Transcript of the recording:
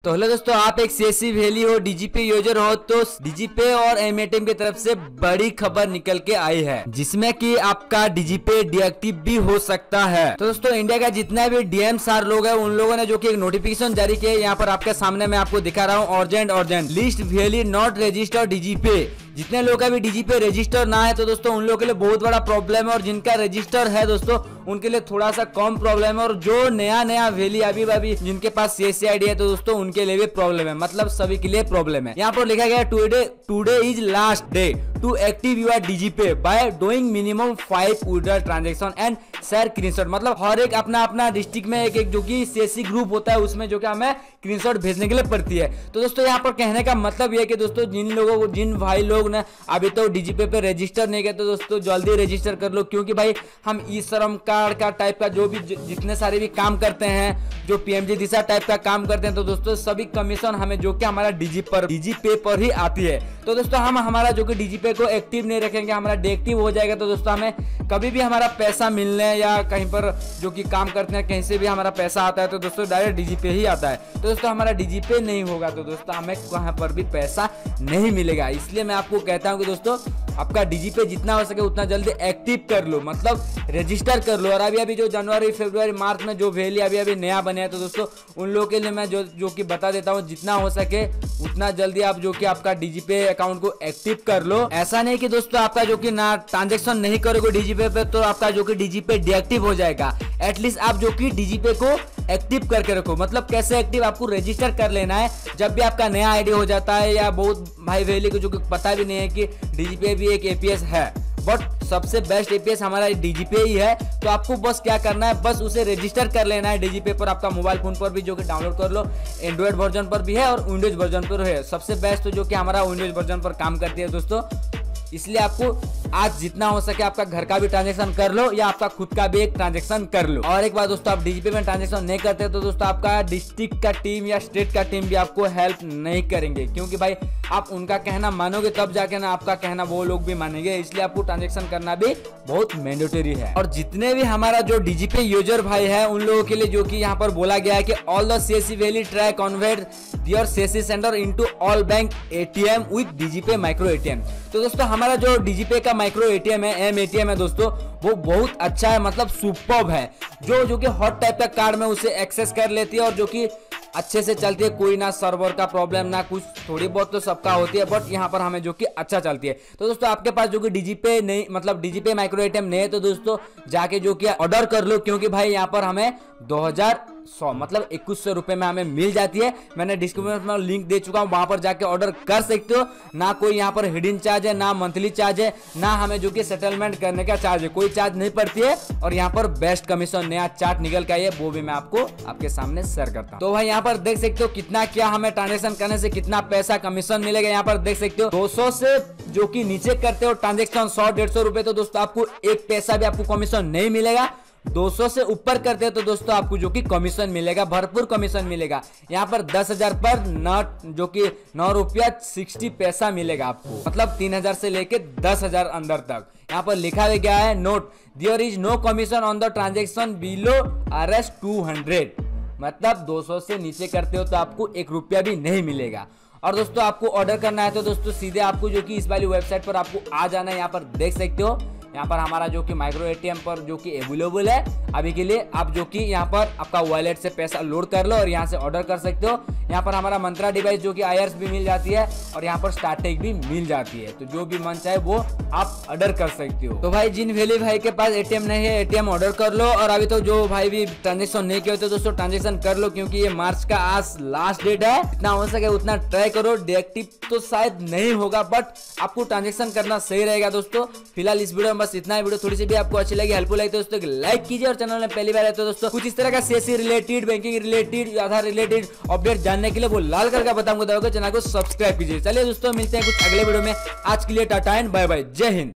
तो हेलो दोस्तों, आप एक सीएससी वैली हो, डीजीपे यूजर हो तो डीजीपे और एमएटीएम की तरफ से बड़ी खबर निकल के आई है जिसमें कि आपका डीजीपे डीएक्टिव भी हो सकता है। तो दोस्तों, इंडिया का जितना भी डीएम सार लोग हैं उन लोगों ने जो कि एक नोटिफिकेशन जारी किया है, यहाँ पर आपके सामने मैं आपको दिखा रहा हूँ। Urgent list VLE not registered DigiPay. जितने लोग का भी डीजीपे रजिस्टर ना है तो दोस्तों उन लोगों के लिए बहुत बड़ा प्रॉब्लम है, और जिनका रजिस्टर है दोस्तों उनके लिए थोड़ा सा कम प्रॉब्लम है, और जो नया वैली अभी जिनके पास सीएससी आईडी है तो दोस्तों उनके लिए भी प्रॉब्लम है, मतलब सभी के लिए प्रॉब्लम है। यहाँ पर लिखा गया today is last day to active your DigiPay by doing minimum 5 withdrawal transaction and share screenshot. मतलब हर एक अपना डिस्ट्रिक्ट में एक जो कि सीएससी ग्रुप होता है उसमें जो कि हमें स्क्रीनशॉट भेजने के लिए पड़ती है। तो दोस्तों यहाँ पर कहने का मतलब ये है कि दोस्तों जिन भाई लोग ने अभी तो डीजीपे पे रजिस्टर नहीं किया तो दोस्तों जल्दी रजिस्टर कर लो, क्योंकि भाई हम ई श्रम कार्ड का टाइप का जो भी जितने सारे भी काम करते हैं, जो पीएमजी दिशा टाइप का काम करते हैं, तो दोस्तों सभी कमीशन हमें जो कि हमारा डीजीपे पर ही आती है। तो दोस्तों हम हमारा जो कि डीजीपे को एक्टिव नहीं रखेंगे, हमारा डीएक्टिव हो जाएगा तो दोस्तों हमें कभी भी हमारा पैसा मिलने या कहीं पर जो कि काम करते हैं कहीं से भी हमारा पैसा आता है तो दोस्तों डायरेक्ट डीजीपे ही आता है। तो दोस्तों हमारा डीजीपे नहीं होगा तो दोस्तों हमें कहां पर भी पैसा नहीं मिलेगा। इसलिए मैं आपको कहता हूं कि दोस्तों आपका डीजीपे जितना हो सके उतना जल्दी एक्टिव कर लो, मतलब रजिस्टर कर लो। और अभी जो जनवरी फरवरी मार्च में जो वैली अभी नया बने हैं तो दोस्तों उन लोगों के लिए मैं जो कि बता देता हूं, जितना हो सके उतना जल्दी आप जो कि आपका डीजीपे अकाउंट को एक्टिव कर लो। ऐसा नहीं कि दोस्तों आपका जो कि ना ट्रांजेक्शन नहीं करोगे डीजीपे पे तो आपका जो कि डीजीपे डीएक्टिव हो जाएगा। एटलीस्ट आप जो कि डीजीपे को एक्टिव करके रखो। मतलब कैसे एक्टिव, आपको रजिस्टर कर लेना है जब भी आपका नया आईडी हो जाता है, या बहुत भाई वैली को जो कि पता भी नहीं है कि डीजीपे भी एक एपीएस है, बट सबसे बेस्ट एपीएस हमारा डीजीपे ही है। तो आपको बस क्या करना है, बस उसे रजिस्टर कर लेना है डीजीपे पर। आपका मोबाइल फोन पर भी जो कि डाउनलोड कर लो, एंड्रॉइड वर्जन पर भी है और विंडोज वर्जन पर है। सबसे बेस्ट तो जो कि हमारा विंडोज वर्जन पर काम करती है दोस्तों। इसलिए आपको आज जितना हो सके आपका घर का भी ट्रांजैक्शन कर लो या आपका खुद का भी एक ट्रांजैक्शन कर लो। और एक बात दोस्तों, आप डीजीपे में ट्रांजैक्शन नहीं करते तो दोस्तों आपका डिस्ट्रिक्ट का टीम या स्टेट का टीम भी आपको हेल्प नहीं करेंगे, क्योंकि भाई आप उनका कहना मानोगे तब जाके ना आपका कहना वो लोग भी मानेंगे। इसलिए आपको ट्रांजैक्शन करना भी बहुत मैंडेटरी है। और जितने भी हमारा जो डीजीपे यूजर भाई है उन लोगों के लिए जो कि यहाँ पर बोला गया है कि all the CSC VLE try convert your CSC centre into all bank ATM with DigiPay micro ATM. तो दोस्तों हमारा जो डीजीपे का माइक्रो एटीएम है, एमएटीएम है दोस्तों, वो बहुत अच्छा है, मतलब सुपर्ब है। जो कि हॉट टाइप का कार्ड में उसे एक्सेस कर लेती है और जो कि अच्छे से चलती है। कोई ना सर्वर का प्रॉब्लम ना कुछ, थोड़ी बहुत तो सबका होती है, बट यहाँ पर हमें जो कि अच्छा चलती है। तो दोस्तों आपके पास जो कि डीजीपे नहीं, मतलब डीजीपे माइक्रो एटीएम नहीं है तो दोस्तों जाके जो कि ऑर्डर कर लो, क्योंकि भाई यहाँ पर हमें 2100 मतलब 2100 रुपए में हमें मिल जाती है। मैंने डिस्क्रिप्शन में लिंक दे चुका हूँ, वहां पर जाके ऑर्डर कर सकते हो। ना कोई यहाँ पर हिडन चार्ज है, ना मंथली चार्ज है, ना हमें जो कि सेटलमेंट करने का चार्ज है, कोई चार्ज नहीं पड़ती है। और यहाँ पर बेस्ट कमीशन नया चार्ट निकल के आई है, वो भी मैं आपको आपके सामने शेयर करता हूँ। तो भाई यहाँ पर देख सकते हो कितना क्या हमें ट्रांजेक्शन करने से कितना पैसा कमीशन मिलेगा। यहाँ पर देख सकते हो 200 से जो कि नीचे करते हो ट्रांजेक्शन 100-150 रुपए तो दोस्तों आपको एक पैसा भी आपको कमीशन नहीं मिलेगा। 200 से ऊपर करते हैं तो दोस्तों आपको जो कि कमीशन मिलेगा, भरपूर कमीशन मिलेगा। यहाँ पर 10,000 पर नॉट जो कि 9 रुपया 60 पैसा मिलेगा आपको, मतलब 3,000 से लेके 10,000 अंदर तक। यहाँ पर लिखा गया है note there is no commission on the transaction below RS 200। मतलब 200 से नीचे करते हो तो आपको 1 रुपया भी नहीं मिलेगा। और दोस्तों आपको ऑर्डर करना है तो दोस्तों सीधे आपको जो कि इस वाली वेबसाइट पर आपको आ जाना है। यहाँ पर देख सकते हो, यहाँ पर हमारा जो कि माइक्रो एटीएम पर जो कि अवेलेबल है अभी के लिए। आप जो कि यहाँ पर आपका वॉलेट से पैसा लोड कर लो और यहाँ से ऑर्डर कर सकते हो। यहाँ पर हमारा मंत्रा डिवाइस जो कि आयर्स भी मिल जाती है और यहाँ पर स्टार्टेक भी मिल जाती है। तो जो भी मन चाहे वो आप ऑर्डर कर सकते हो। तो भाई जिन वैली भाई के पास एटीएम नहीं है, एटीएम ऑर्डर कर लो। और अभी तो जो भाई भी ट्रांजेक्शन नहीं किए होते दोस्तों ट्रांजेक्शन कर लो, क्योंकि ये मार्च का आज लास्ट डेट है। जितना हो सके उतना ट्राई करो। डीएक्टिव तो शायद नहीं होगा, बट आपको ट्रांजेक्शन करना सही रहेगा दोस्तों। फिलहाल इस वीडियो में बस इतना ही। वीडियो थोड़ी सी भी आपको अच्छी लगी, हेल्पफुल लगी तो दोस्तों लाइक कीजिए। और चैनल में पहली बार है तो दोस्तों कुछ इस तरह का CSC related, banking related, Aadhaar related update जानने के लिए वो लाल कलर का बटन को दबाकर चैनल को सब्सक्राइब कीजिए। चलिए दोस्तों मिलते हैं कुछ अगले वीडियो में। आज के लिए टाटा एंड बाय बाय, जय हिंद।